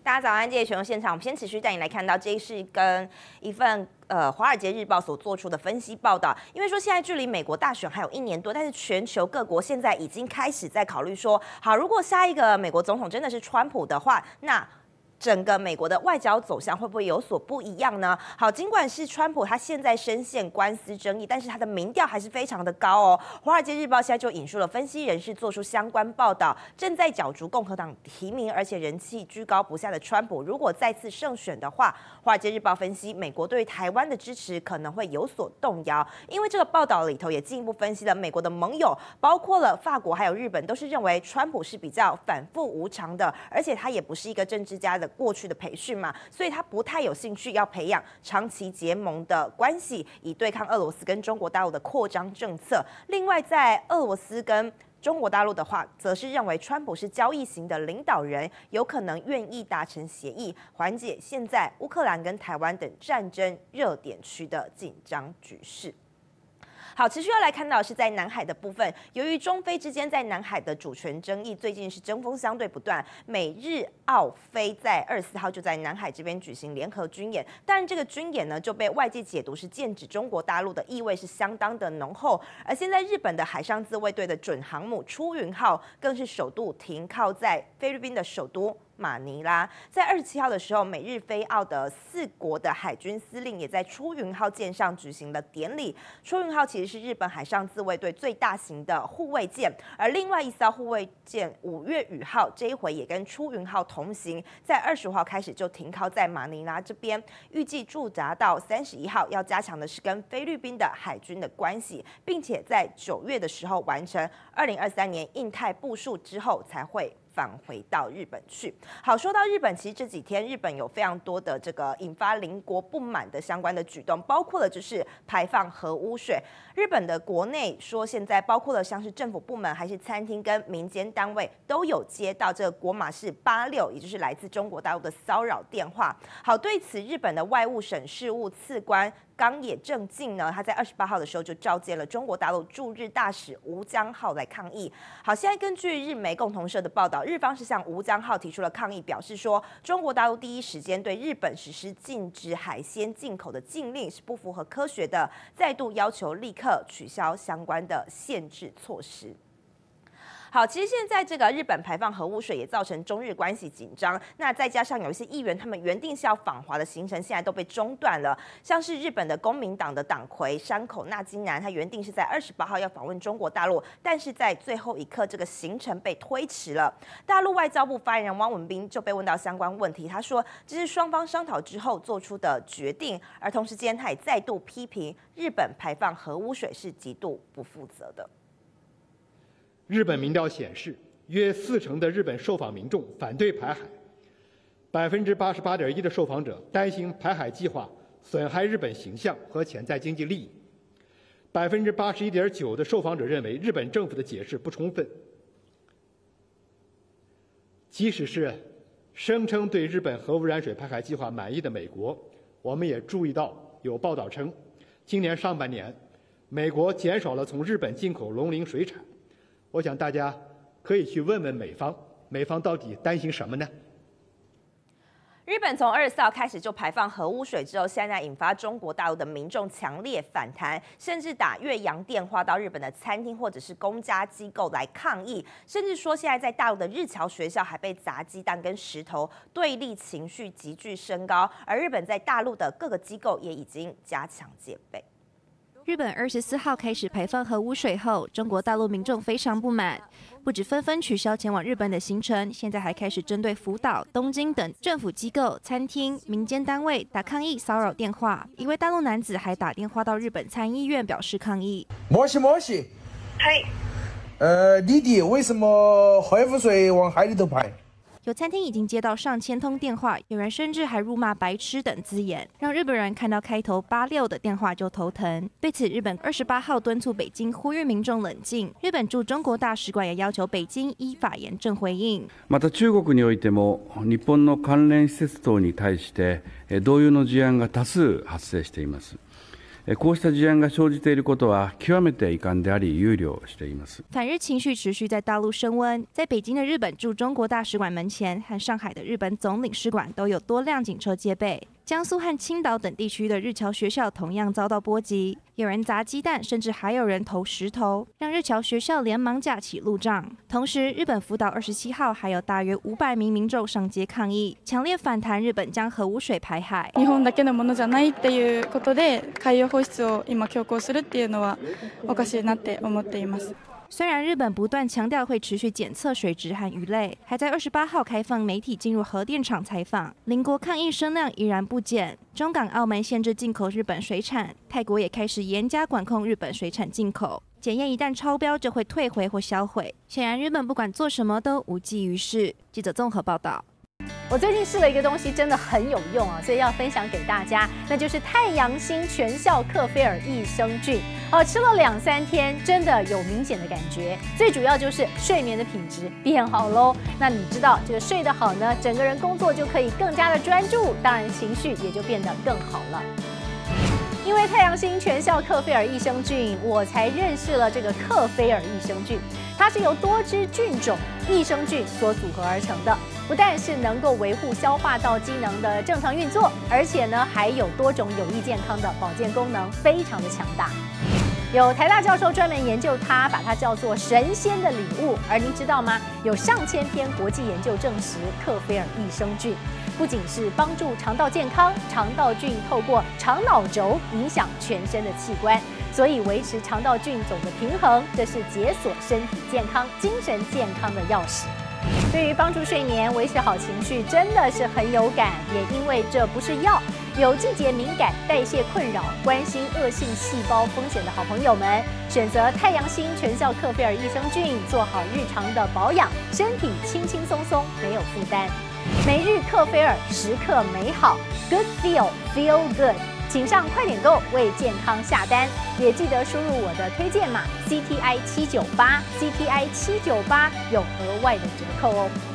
大家早安，这里是全球现场，我们先持续带你来看到，这是跟一份《华尔街日报》所做出的分析报道。因为说现在距离美国大选还有1年多，但是全球各国现在已经开始在考虑说，好，如果下一个美国总统真的是川普的话，那整个美国的外交走向会不会有所不一样呢？好，尽管是川普他现在深陷官司争议，但是他的民调还是非常的高哦。华尔街日报现在就引述了分析人士做出相关报道，正在角逐共和党提名，而且人气居高不下的川普，如果再次胜选的话，华尔街日报分析美国对于台湾的支持可能会有所动摇。因为这个报道里头也进一步分析了美国的盟友，包括了法国还有日本，都是认为川普是比较反复无常的，而且他也不是一个政治家的过去的培训嘛，所以他不太有兴趣要培养长期结盟的关系，以对抗俄罗斯跟中国大陆的扩张政策。另外，在俄罗斯跟中国大陆的话，则是认为川普是交易型的领导人，有可能愿意达成协议，缓解现在乌克兰跟台湾等战争热点区的紧张局势。好，持续要来看到的是在南海的部分，由于中非之间在南海的主权争议，最近是针锋相对不断。美日澳菲在24号就在南海这边举行联合军演，但这个军演呢就被外界解读是剑指中国大陆的意味是相当的浓厚。而现在日本的海上自卫队的准航母出云号更是首度停靠在菲律宾的首都马尼拉。在27号的时候，美日菲澳的4国的海军司令也在出云号舰上举行了典礼。出云号其实是日本海上自卫队最大型的护卫舰，而另外一艘护卫舰5月雨号这一回也跟出云号同行，在25号开始就停靠在马尼拉这边，预计驻扎到31号。要加强的是跟菲律宾的海军的关系，并且在9月的时候完成2023年印太部署之后才会返回到日本去。好，说到日本，其实这几天日本有非常多的这个引发邻国不满的相关的举动，包括了就是排放核污水。日本的国内说，现在包括了像是政府部门、还是餐厅跟民间单位都有接到这个国码是86，也就是来自中国大陆的骚扰电话。好，对此日本的外务省事务次官冈野正进呢，他在28号的时候就召见了中国大陆驻日大使吴江浩来抗议。好，现在根据日媒共同社的报道，日方是向吴江浩提出了抗议，表示说中国大陆第一时间对日本实施禁止海鲜进口的禁令是不符合科学的，再度要求立刻取消相关的限制措施。好，其实现在这个日本排放核污水也造成中日关系紧张，那再加上有一些议员他们原定是要访华的行程，现在都被中断了。像是日本的公民党的党魁山口那津男，他原定是在28号要访问中国大陆，但是在最后一刻这个行程被推迟了。大陆外交部发言人汪文斌就被问到相关问题，他说这是双方商讨之后做出的决定，而同时间他也再度批评日本排放核污水是极度不负责的。 日本民调显示，约40%的日本受访民众反对排海，88.1%的受访者担心排海计划损害日本形象和潜在经济利益，81.9%的受访者认为日本政府的解释不充分。即使是声称对日本核污染水排海计划满意的美国，我们也注意到有报道称，今年上半年，美国减少了从日本进口龙鳞水产。我想大家可以去问问美方，美方到底担心什么呢？ 日本从24号开始就排放核污水之后，现在引发中国大陆的民众强烈反弹，甚至打越洋电话到日本的餐厅或者是公家机构来抗议，甚至说现在在大陆的日侨学校还被砸鸡蛋跟石头，对立情绪急剧升高。而日本在大陆的各个机构也已经加强戒备。 日本24号开始排放核污水后，中国大陆民众非常不满，不止纷纷取消前往日本的行程，现在还开始针对福岛、东京等政府机构、餐厅、民间单位打抗议骚扰电话。一位大陆男子还打电话到日本参议院表示抗议。 もしもし。 はい。 弟弟，为什么核污水往海里头排？ 有餐厅已经接到上千通电话，有人甚至还辱骂白痴等字眼，让日本人看到开头86的电话就头疼。对此，日本28号敦促北京呼吁民众冷静。日本驻中国大使馆也要求北京依法严正回应。 また中国においても日本の関連施設等に対して同様の事案が多数発生しています。 こうした事案が生じていることは極めて遺憾であり憂慮しています。 反日情绪持续在大陆升温，在北京的日本驻中国大使馆门前和上海的日本总领事馆都有多辆警车戒备。江苏和青岛等地区的日侨学校同样遭到波及，有人砸鸡蛋，甚至还有人投石头，让日侨学校连忙架起路障。同时，日本福岛27号还有大约500名民众上街抗议，强烈反弹日本将核污水排海。 日本だけのものじゃないっていうことで海洋放出を今強行するっていうのはおかしいなって思っています。 虽然日本不断强调会持续检测水质和鱼类，还在28号开放媒体进入核电厂采访，邻国抗议声量依然不减。中港澳门限制进口日本水产，泰国也开始严加管控日本水产进口，检验一旦超标就会退回或销毁。显然，日本不管做什么都无济于事。记者综合报道。 我最近试了一个东西，真的很有用啊，所以要分享给大家，那就是太阳星全效克菲尔益生菌。吃了2-3天，真的有明显的感觉。最主要就是睡眠的品质变好喽。那你知道这个睡得好呢，整个人工作就可以更加的专注，当然情绪也就变得更好了。因为太阳星全效克菲尔益生菌，我才认识了这个克菲尔益生菌。它是由多支菌种益生菌所组合而成的，不但是能够维护消化道机能的正常运作，而且呢还有多种有益健康的保健功能，非常的强大。有台大教授专门研究它，把它叫做神仙的礼物。而您知道吗？有上千篇国际研究证实，克菲尔益生菌不仅是帮助肠道健康，肠道菌透过肠脑轴影响全身的器官，所以维持肠道菌种的平衡，这是解锁身体健康、精神健康的钥匙。对于帮助睡眠、维持好情绪，真的是很有感。也因为这不是药，有季节敏感、代谢困扰、关心恶性细胞风险的好朋友们，选择太阳星全效克菲尔益生菌，做好日常的保养，身体轻轻松松，没有负担。每日克菲尔，时刻美好 ，Good Feel Good。请上快点购为健康下单，也记得输入我的推荐码 CTI798，CTI798有额外的折扣哦。